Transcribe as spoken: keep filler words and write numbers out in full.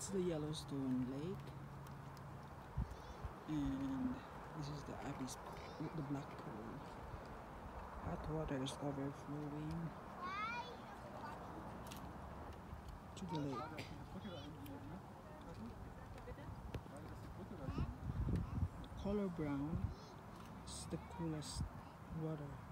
That's the Yellowstone Lake, and this is the abyss with the black pool. Hot water is overflowing to the lake. The color brown is the coolest water.